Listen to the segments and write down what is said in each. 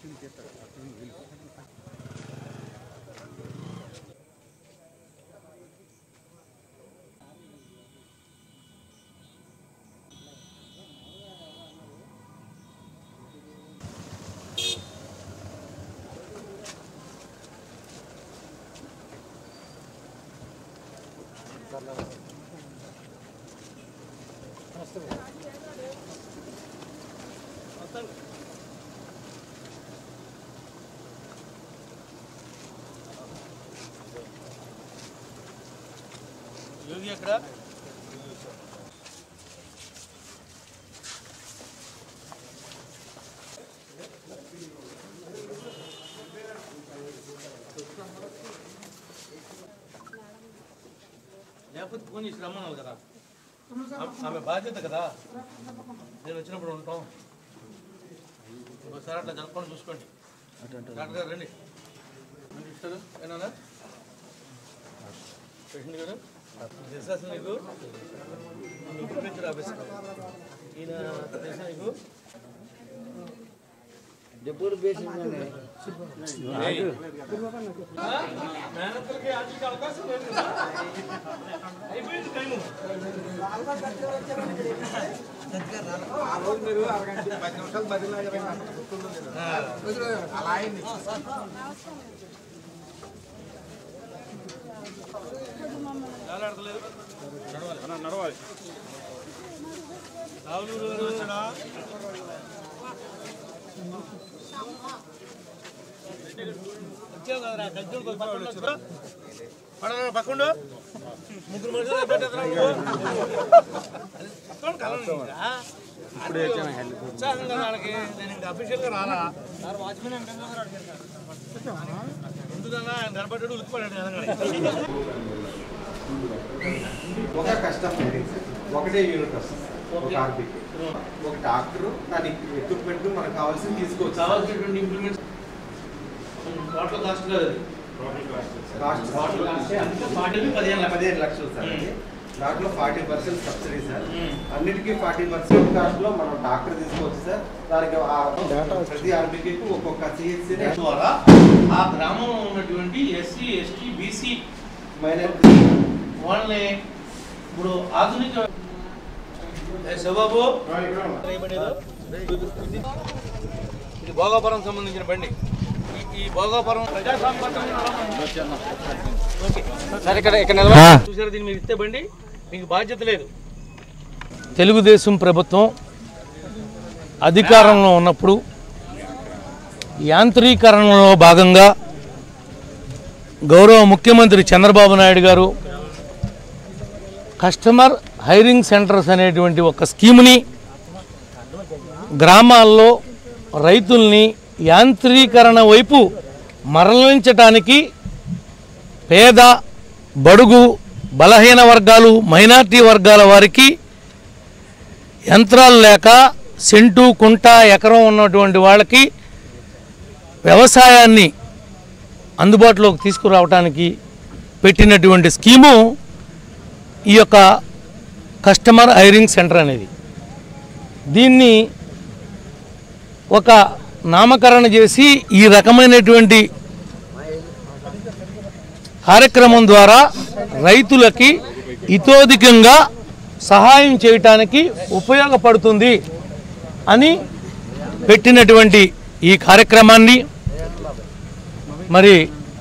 योगी अక్కడ లేకపోతే ఫోన్ చేసి రమ్మన్నాను కదా ఆమె బాధ్యత కదా నేను వచ్చినప్పుడు ఉంటాం ఒకసారి అట్లా జరపని చూసుకోండి డాక్టర్ గారు రండి ఇస్తారు ఏనా పేషెంట్ గారు తెలుసా నీకు అగ్రికల్చర్ ఆఫీసర్ ఈయన తెలుసా నీకు డబ్బులు బేసి మేనత్తలకి ఆర్థిక అవకాశం లేదు అయిపోయింది టైము మీరు అరగంట 10 నిమిషాలు బదిలీ అలా అయింది నడవాలి రావులూరు వచ్చాడా వచ్చావు కదరా గజ్జుడు పక్కండు ముగ్గురు మనుషులు పెట్టేద్దాం ఉత్సాహం కదా వాళ్ళకి నేను ఇంకా అఫీషియల్గా రాలా వాచ్మెన్ ఎందుకన్నా ఆయన కనపడ్డాడు ఉలికిపడ్డాడు ఒక కస్టమర్ ఒకటే యూనిట్ వస్తుంది ఒక ఆర్బీకి ఒక డాక్టర్ దాని ఎక్విప్మెంట్ మనకు కావాల్సింది తీసుకోవచ్చు కావాల్సినటువంటి ఇంప్లిమెంట్స్ టోటల్ కాస్ట్ కాదు కాస్ట్ 15 లక్షలు సార్ దాంట్లో 40% సబ్సిడీ సార్ అన్నిటికీ 40% కాస్ట్ లో మనం డాక్టర్ తీసుకోవచ్చు సార్ దానికి ప్రతి ఆర్బీకి ఒక్కొక్క సిహెచ్సి ద్వారా ఆ గ్రామంలో ఉన్నటువంటి ఎస్సీ ఎస్టీ బీసీ మైనర్ వాళ్ళని ఇప్పుడు ఆధునిక శివబాబు ఇది భోగాపురం సంబంధించిన బండి ఈ భోగాపురం చూసారు దీన్ని మీరు ఇస్తే బండి మీకు బాధ్యత లేదు. తెలుగుదేశం ప్రభుత్వం అధికారంలో ఉన్నప్పుడు యాంత్రీకరణలో భాగంగా గౌరవ ముఖ్యమంత్రి చంద్రబాబు నాయుడు గారు కస్టమర్ హైరింగ్ సెంటర్స్ అనేటువంటి ఒక స్కీమ్ని గ్రామాల్లో రైతుల్ని యాంత్రీకరణ వైపు మరలించటానికి పేద బడుగు బలహీన వర్గాలు మైనార్టీ వర్గాల వారికి యంత్రాలు లేక సెంటు కుంట ఎకరం ఉన్నటువంటి వాళ్ళకి వ్యవసాయాన్ని అందుబాటులోకి తీసుకురావడానికి పెట్టినటువంటి స్కీము ఈ యొక్క కస్టమర్ హైరింగ్ సెంటర్ అనేది. దీన్ని ఒక నామకరణ చేసి ఈ రకమైనటువంటి కార్యక్రమం ద్వారా రైతులకి ఇతోధికంగా సహాయం చేయటానికి ఉపయోగపడుతుంది అని పెట్టినటువంటి ఈ కార్యక్రమాన్ని మరి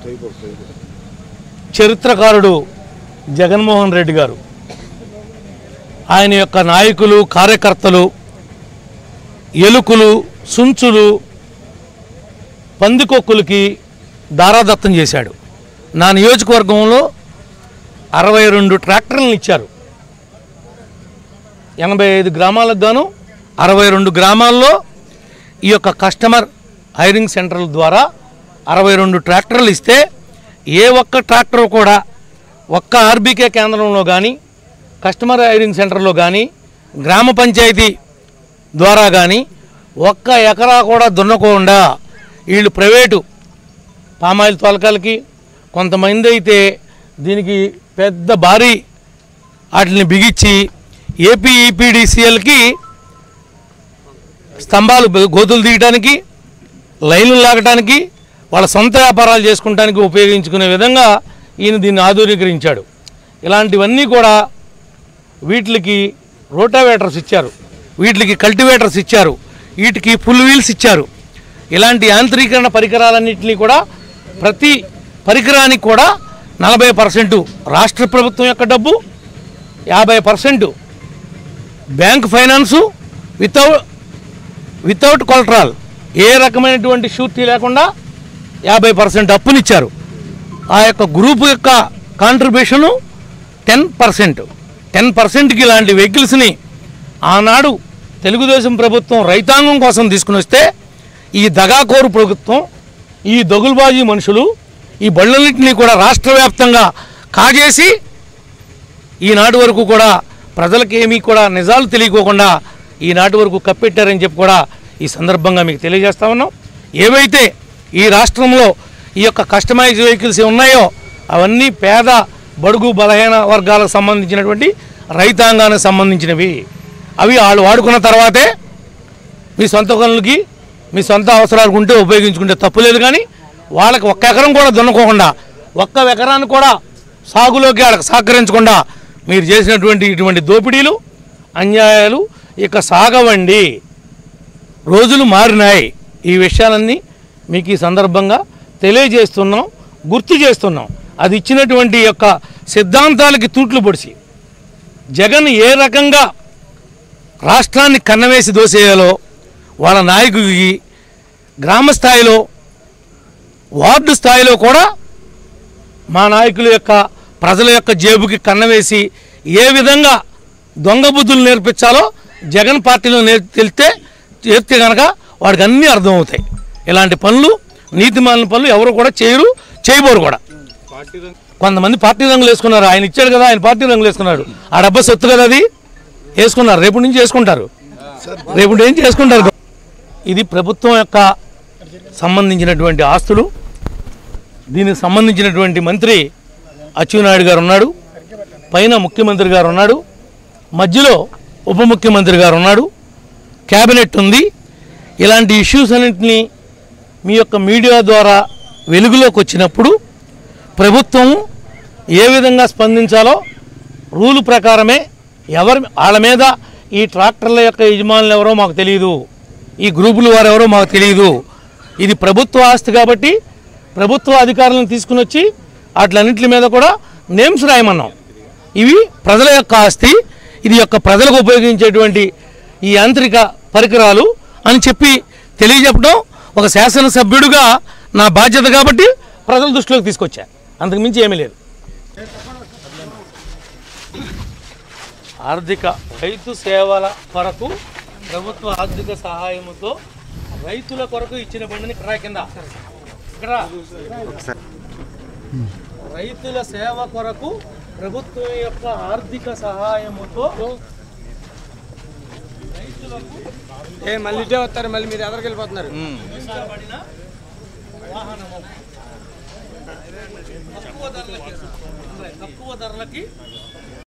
చరిత్రకారుడు జగన్మోహన్ రెడ్డి గారు ఆయన యొక్క నాయకులు కార్యకర్తలు ఎలుకలు సుంచులు పందికొక్కులకి దారాదత్తం చేశాడు. నా నియోజకవర్గంలో 62 ట్రాక్టర్లను ఇచ్చారు. 85 గ్రామాలకు గాను 62 గ్రామాల్లో ఈ యొక్క కస్టమర్ హైరింగ్ సెంటర్ల ద్వారా 62 ట్రాక్టర్లు ఇస్తే ఏ ఒక్క ట్రాక్టర్ కూడా ఒక్క ఆర్బీకే కేంద్రంలో కానీ కస్టమర్ హైరింగ్ సెంటర్లో కానీ గ్రామ పంచాయతీ ద్వారా కానీ ఒక్క ఎకరా కూడా దున్నకుండా వీళ్ళు ప్రైవేటు పామాయిల్ తోలకాలకి కొంతమంది అయితే దీనికి పెద్ద భారీ వాటిని బిగించి ఏపీ ఈపీడీసీఎల్కి స్తంభాలు గోతులు తీయడానికి లైన్లు లాగటానికి వాళ్ళ సొంత వ్యాపారాలు చేసుకుంటానికి ఉపయోగించుకునే విధంగా ఈయన దీన్ని ఆధునీకరించాడు. ఇలాంటివన్నీ కూడా వీటికి రోటావేటర్స్ ఇచ్చారు, వీటికి కల్టివేటర్స్ ఇచ్చారు, వీటికి ఫుల్ వీల్స్ ఇచ్చారు. ఇలాంటి యాంత్రీకరణ పరికరాలన్నింటినీ కూడా ప్రతి పరికరానికి కూడా 40% రాష్ట్ర ప్రభుత్వం యొక్క డబ్బు, 50% బ్యాంక్ ఫైనాన్సు వితౌట్ కొలటరల్, ఏ రకమైనటువంటి షూరిటీ లేకుండా 50% అప్పునిచ్చారు. ఆ యొక్క గ్రూపు యొక్క కాంట్రిబ్యూషను 10%కి ఇలాంటి వెహికల్స్ని ఆనాడు తెలుగుదేశం ప్రభుత్వం రైతాంగం కోసం తీసుకుని వస్తే ఈ దగాకోరు ప్రభుత్వం, ఈ దగులుబాజీ మనుషులు ఈ బళ్ళన్నింటినీ కూడా రాష్ట్ర వ్యాప్తంగా కాజేసి ఈనాటి వరకు కూడా ప్రజలకు ఏమీ కూడా నిజాలు తెలియకోకుండా ఈనాటి వరకు కప్పెట్టారని చెప్పి కూడా ఈ సందర్భంగా మీకు తెలియజేస్తా ఉన్నాం. ఏవైతే ఈ రాష్ట్రంలో ఈ యొక్క కస్టమైజ్ వెహికల్స్ ఉన్నాయో అవన్నీ పేద బడుగు బలహీన వర్గాలకు సంబంధించినటువంటి రైతాంగానికి సంబంధించినవి. అవి వాళ్ళు వాడుకున్న తర్వాతే మీ సొంత పనులకి మీ సొంత అవసరాలకు ఉంటే ఉపయోగించుకుంటే తప్పులేదు. కానీ వాళ్ళకి ఒక్క ఎకరం కూడా దున్నకోకుండా, ఒక్క ఎకరాన్ని కూడా సాగులోకి వాళ్ళకి సహకరించకుండా మీరు చేసినటువంటి ఇటువంటి దోపిడీలు అన్యాయాలు ఇక సాగవండి. రోజులు మారినాయి. ఈ విషయాలన్నీ మీకు ఈ సందర్భంగా తెలియజేస్తున్నాం, గుర్తు చేస్తున్నాం. అది ఇచ్చినటువంటి యొక్క సిద్ధాంతాలకి తూట్లు పొడిచి జగన్ ఏ రకంగా రాష్ట్రాన్ని కన్నవేసి దోసేయాలో వాళ్ళ నాయకుడికి గ్రామ స్థాయిలో వార్డు స్థాయిలో కూడా మా నాయకుల యొక్క ప్రజల యొక్క జేబుకి కన్నవేసి ఏ విధంగా దొంగ బుద్ధులు నేర్పించాలో జగన్ పార్టీలో చేస్తే కనుక వాడికి అన్నీ అర్థమవుతాయి. ఇలాంటి పనులు నీతిమాలిన పనులు ఎవరు కూడా చేయబోరు కూడా. కొంతమంది పార్టీ రంగులు వేసుకున్నారు. ఆయన ఇచ్చాడు కదా, ఆయన పార్టీ రంగులు వేసుకున్నాడు. ఆ డబ్బా సొత్తు కదా, అది వేసుకున్నారు. రేపు నుంచి వేసుకుంటారు, రేపు నుంచి వేసుకుంటారు. ఇది ప్రభుత్వం యొక్క సంబంధించినటువంటి ఆస్తులు. దీనికి సంబంధించినటువంటి మంత్రి అచ్చెన్నాయుడు గారు ఉన్నాడు, పైన ముఖ్యమంత్రి గారు ఉన్నాడు, మధ్యలో ఉప ముఖ్యమంత్రి గారు ఉన్నాడు, క్యాబినెట్ ఉంది. ఇలాంటి ఇష్యూస్ అన్నింటినీ మీ యొక్క మీడియా ద్వారా వెలుగులోకి వచ్చినప్పుడు ప్రభుత్వం ఏ విధంగా స్పందించాలో రూలు ప్రకారమే వాళ్ళ మీద ఈ ట్రాక్టర్ల యొక్క యజమానులు ఎవరో మాకు తెలియదు, ఈ గ్రూపులు వారు ఎవరో మాకు తెలియదు. ఇది ప్రభుత్వ ఆస్తి కాబట్టి ప్రభుత్వ అధికారులను తీసుకుని వచ్చి వాటిలన్నింటి మీద కూడా నేమ్స్ రాయమన్నాం. ఇవి ప్రజల యొక్క ఆస్తి, ఇది యొక్క ప్రజలకు ఉపయోగించేటువంటి ఈ యాంత్రిక పరికరాలు అని చెప్పి తెలియజెప్పడం ఒక శాసనసభ్యుడిగా నా బాధ్యత కాబట్టి ప్రజల దృష్టిలోకి తీసుకొచ్చా. అంతకుమించి ఏమీ లేదు. రైతు సేవల కొరకు ప్రభుత్వ ఆర్థిక సహాయంతో రైతుల కొరకు ఇచ్చిన బండిని కింద ఇక్కడ రైతుల సేవ కొరకు ప్రభుత్వం యొక్క ఆర్థిక సహాయముతో రైతులకు మళ్ళీ వస్తారు, మళ్ళీ మీరు ఎదరికి వెళ్ళిపోతున్నారు. వాహనము తక్కువ ధరలకి